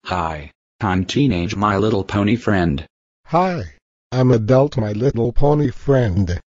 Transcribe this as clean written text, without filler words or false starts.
Hi, I'm Teenage My Little Pony friend. Hi, I'm Adult My Little Pony friend.